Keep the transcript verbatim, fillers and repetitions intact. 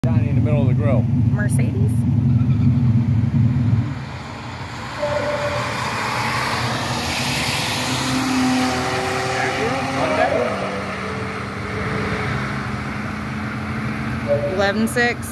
Johnny in the middle of the grill. Mercedes? eleven six.